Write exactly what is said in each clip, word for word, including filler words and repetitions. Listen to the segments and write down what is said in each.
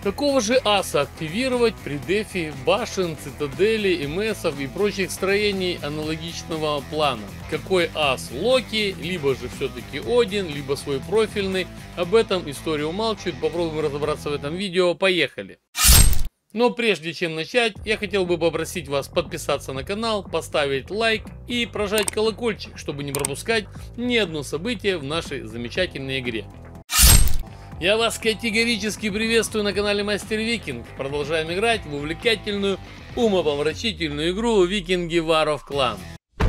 Какого же аса активировать при дефе башен, цитадели, эмэсов и прочих строений аналогичного плана? Какой ас? Локи, либо же все-таки Один, либо свой профильный? Об этом история умалчивает, попробуем разобраться в этом видео, поехали! Но прежде чем начать, я хотел бы попросить вас подписаться на канал, поставить лайк и прожать колокольчик, чтобы не пропускать ни одно событие в нашей замечательной игре. Я вас категорически приветствую на канале Мастер Викинг. Продолжаем играть в увлекательную, умопомрачительную игру Викинги War of Clan.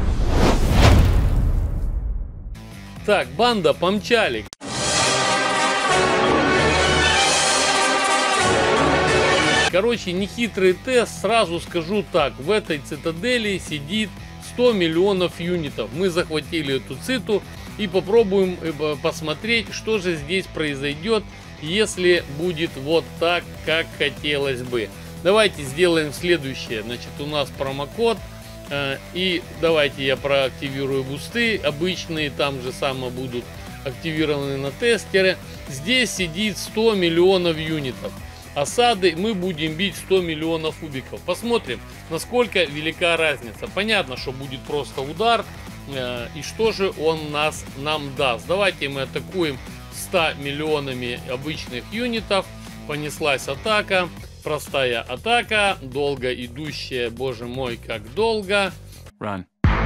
Так, банда, помчали. Короче, нехитрый тест, сразу скажу так, в этой цитадели сидит сто миллионов юнитов. Мы захватили эту циту и попробуем посмотреть, что же здесь произойдет, если будет вот так, как хотелось бы. Давайте сделаем следующее. Значит, у нас промокод. Э, и давайте я проактивирую бусты. Обычные там же само будут активированы на тестере. Здесь сидит сто миллионов юнитов. Осады мы будем бить сто миллионов кубиков. Посмотрим, насколько велика разница. Понятно, что будет просто удар. Э, и что же он нас, нам даст. Давайте мы атакуем ста миллионами обычных юнитов. Понеслась атака. Простая атака. Долго идущая. Боже мой, как долго. Run.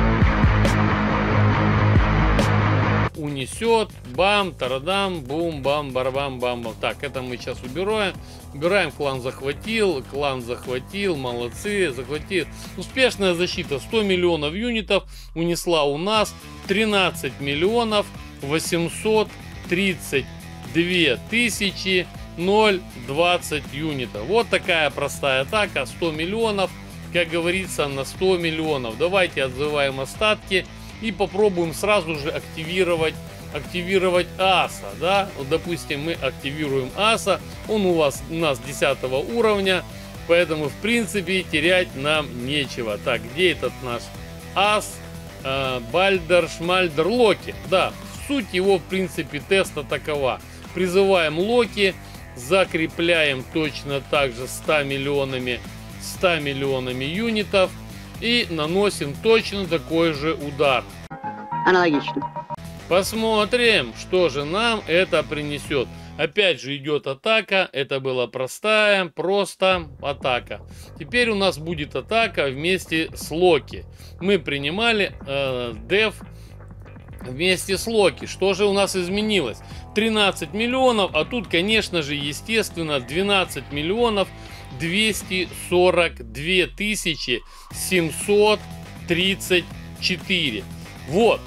Унесет, бам, тарадам, бум, бам, барабам, бам, бам. Так, это мы сейчас убираем. Убираем, клан захватил, клан захватил, молодцы, захватил. Успешная защита, сто миллионов юнитов унесла у нас тринадцать миллионов восемьсот тридцать две тысячи двадцать юнитов. Вот такая простая атака, сто миллионов, как говорится, на сто миллионов. Давайте отзываем остатки. И попробуем сразу же активировать, активировать аса, да, вот, допустим, мы активируем аса, он у вас, у нас десятого уровня, поэтому, в принципе, терять нам нечего. Так, где этот наш ас? Э, Бальдер, Шмальдер, Локи, да, суть его, в принципе, теста такова. Призываем Локи, закрепляем точно так же ста миллионами, ста миллионами юнитов. И наносим точно такой же удар. Аналогично. Посмотрим, что же нам это принесет. Опять же идет атака. Это была простая, просто атака. Теперь у нас будет атака вместе с Локи. Мы принимали э, деф вместе с Локи. Что же у нас изменилось? тринадцать миллионов, а тут, конечно же, естественно, двенадцать миллионов двести сорок две тысячи семьсот тридцать четыре. Вот,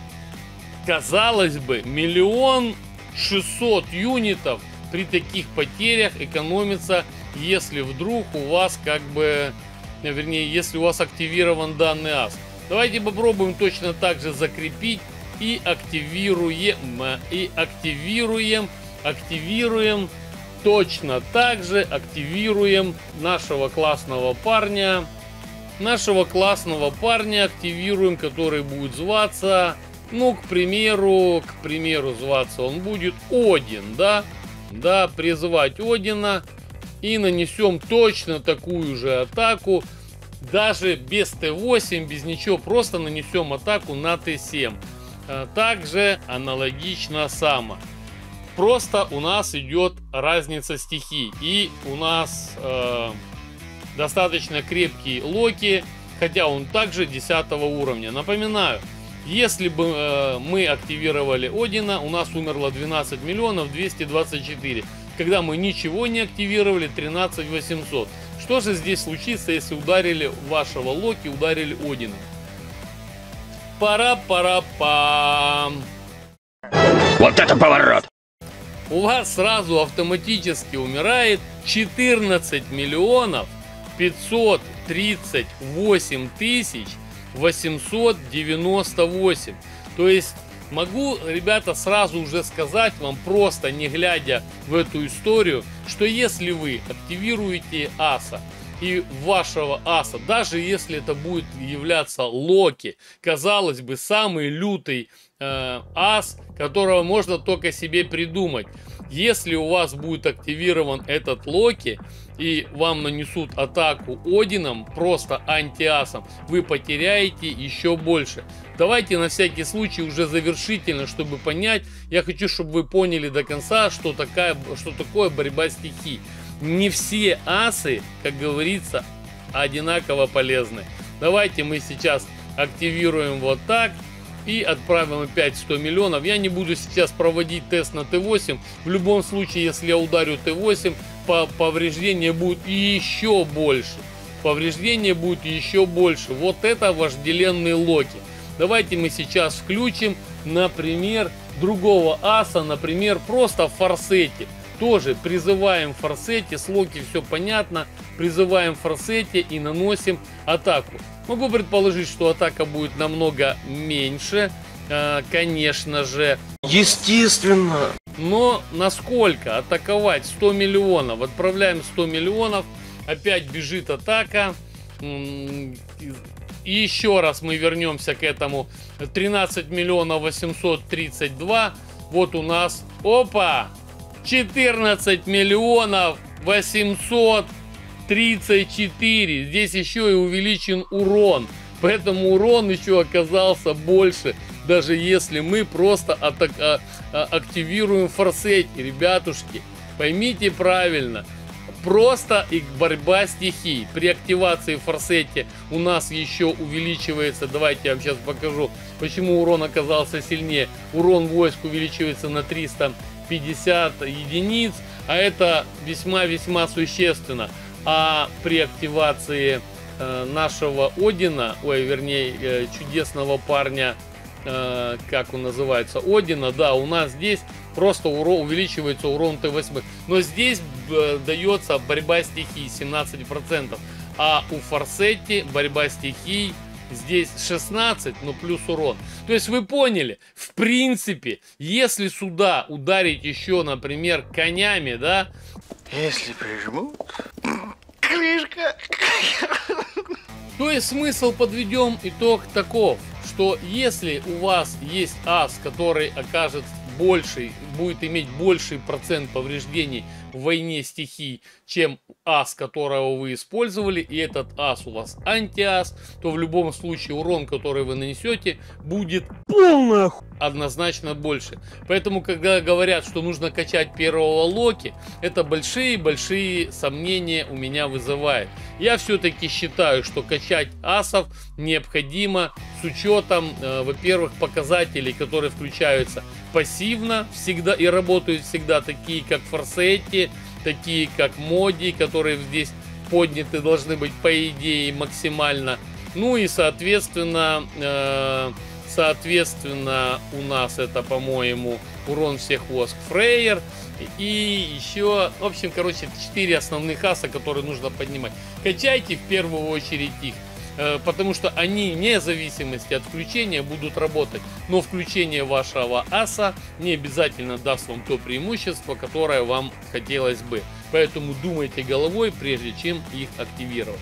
казалось бы, миллион шестьсот юнитов при таких потерях экономится, если вдруг у вас как бы, вернее, если у вас активирован данный ас. Давайте попробуем точно так же закрепить и активируем, и активируем, активируем. Точно так же активируем нашего классного парня. Нашего классного парня активируем, который будет зваться, ну, к примеру, к примеру, зваться он будет Один, да? Да, призывать Одина. И нанесем точно такую же атаку. Даже без Т восемь, без ничего, просто нанесем атаку на Т семь. Также аналогично само. Просто у нас идет разница стихий. И у нас э, достаточно крепкий Локи, хотя он также десятого уровня. Напоминаю, если бы э, мы активировали Одина, у нас умерло двенадцать миллионов двести двадцать четыре. Когда мы ничего не активировали, тринадцать восемьсот. Что же здесь случится, если ударили вашего Локи, ударили Одина? Пара-пара-пам. Вот это поворот! У вас сразу автоматически умирает четырнадцать миллионов пятьсот тридцать восемь тысяч восемьсот девяносто восемь. То есть могу, ребята, сразу уже сказать вам, просто не глядя в эту историю, что если вы активируете аса и вашего аса, даже если это будет являться Локи, казалось бы, самый лютый э, ас, которого можно только себе придумать. Если у вас будет активирован этот Локи и вам нанесут атаку Одином, просто антиасом, вы потеряете еще больше. Давайте на всякий случай уже завершительно, чтобы понять, я хочу, чтобы вы поняли до конца, что, такая, что такое борьба стихий. Не все асы, как говорится, одинаково полезны. Давайте мы сейчас активируем вот так и отправим опять сто миллионов. Я не буду сейчас проводить тест на Т восемь. В любом случае, если я ударю Т восемь, повреждения будет еще больше. Повреждения будет еще больше. Вот это вожделенный Локи. Давайте мы сейчас включим, например, другого аса, например, просто в форсете. Тоже призываем в форсете, с Локи все понятно, призываем в форсете и наносим атаку. Могу предположить, что атака будет намного меньше, э, конечно же. Естественно. Но насколько атаковать? сто миллионов. Отправляем сто миллионов, опять бежит атака. И еще раз мы вернемся к этому. тринадцать миллионов восемьсот тридцать два. Вот у нас, опа! четырнадцать миллионов восемьсот тридцать четыре. Здесь еще и увеличен урон. Поэтому урон еще оказался больше. Даже если мы просто атак, а, а, активируем форсети. Ребятушки, поймите правильно. Просто и борьба стихий. При активации форсети у нас еще увеличивается. Давайте я вам сейчас покажу, почему урон оказался сильнее. Урон войск увеличивается на триста пятьдесят единиц, а это весьма-весьма существенно. А при активации э, нашего Одина, ой, вернее, э, чудесного парня, э, как он называется, Одина, да, у нас здесь просто урон, увеличивается урон Т восемь. Но здесь э, дается борьба стихий семнадцать процентов, а у форсети борьба стихий здесь шестнадцать, но плюс урон. То есть вы поняли, в принципе, если сюда ударить еще, например, конями, да. Если прижмут, крышка. То есть смысл, подведем итог таков, что если у вас есть ас, который окажет больший, будет иметь больший процент повреждений в войне стихий, чем ас, которого вы использовали, и этот ас у вас антиас, то в любом случае урон, который вы нанесете, будет полная однозначно больше. Поэтому, когда говорят, что нужно качать первого Локи, это большие-большие сомнения у меня вызывает. Я все-таки считаю, что качать асов необходимо с учетом, э, во-первых, показателей, которые включаются пассивно всегда и работают всегда, такие как форсети, такие как моди, которые здесь подняты должны быть по идее максимально. Ну и соответственно, э, соответственно у нас это, по-моему, урон всех войск Фрейер. И еще, в общем, короче, четыре основных аса, которые нужно поднимать. Качайте в первую очередь их, потому что они вне зависимости от включения будут работать. Но включение вашего аса не обязательно даст вам то преимущество, которое вам хотелось бы. Поэтому думайте головой, прежде чем их активировать.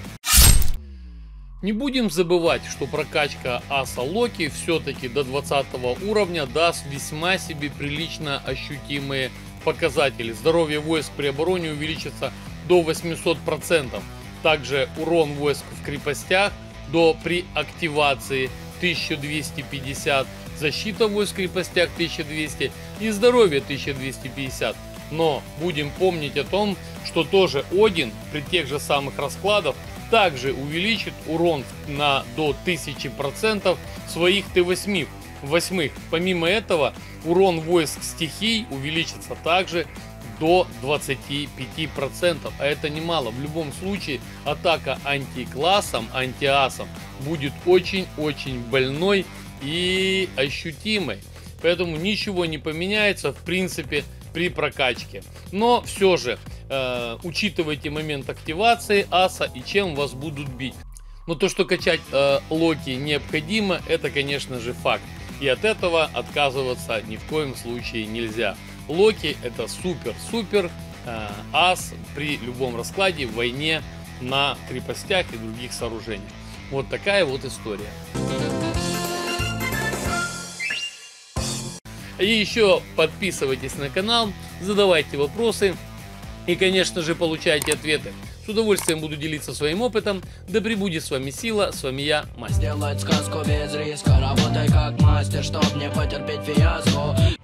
Не будем забывать, что прокачка аса Локи все-таки до двадцатого уровня даст весьма себе прилично ощутимые показатели. Здоровье войск при обороне увеличится до восьмисот процентов. Также урон войск в крепостях до при активации тысяча двести пятьдесят, защита войск в крепостях тысяча двести и здоровье тысяча двести пятьдесят. Но будем помнить о том, что тоже Один при тех же самых раскладах также увеличит урон на до тысячи процентов своих Т восемь. Восьмых. Помимо этого, урон войск стихий увеличится также до двадцати пяти процентов, а это немало. В любом случае, атака антиклассом, антиасом будет очень-очень больной и ощутимой. Поэтому ничего не поменяется, в принципе, при прокачке. Но все же, э, учитывайте момент активации аса и чем вас будут бить. Но то, что качать э, Локи необходимо, это, конечно же, факт. И от этого отказываться ни в коем случае нельзя. Локи это супер-супер э, ас при любом раскладе в войне на крепостях и других сооружениях. Вот такая вот история. И еще подписывайтесь на канал, задавайте вопросы и, конечно же, получайте ответы. С удовольствием буду делиться своим опытом. Да пребудет с вами сила, с вами я, Мастер. Сделать сказку без риска, работай как мастер, чтоб не потерпеть фиаско.